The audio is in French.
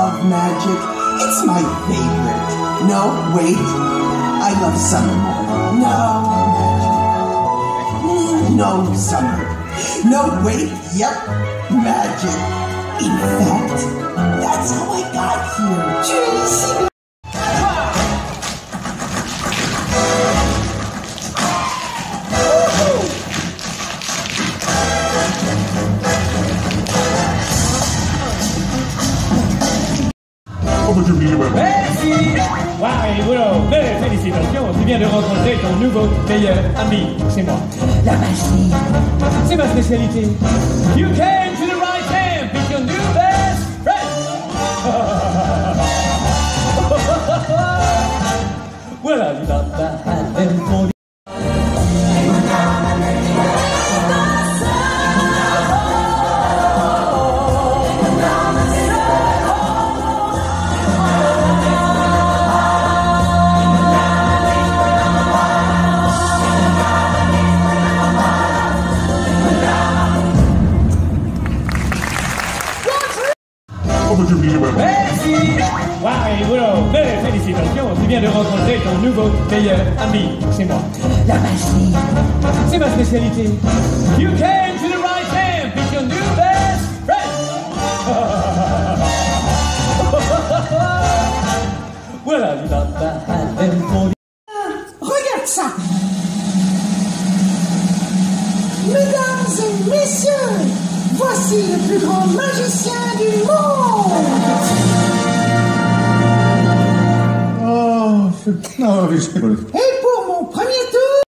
love magic. It's my favorite. No, wait. I love summer more. No, magic. No, summer. No, wait. Yep, magic. In fact, that's how I got here. Jeez. Merci! Wow, et voilà, belle félicitations, tu viens de rencontrer ton nouveau meilleur ami, c'est moi. La magie. C'est ma spécialité. You came to the right camp, it's your new best friend! Voilà, you got the hat and for the... Merci! Wow, et voilà, belle félicitations, tu viens de rencontrer ton nouveau meilleur ami, c'est moi. La magie. C'est ma spécialité. You came to the right camp, it's your new best friend! Voilà, you got the hat and for the... Regarde ça! Mesdames et messieurs, voici le plus grand magicien du monde! Oh, no,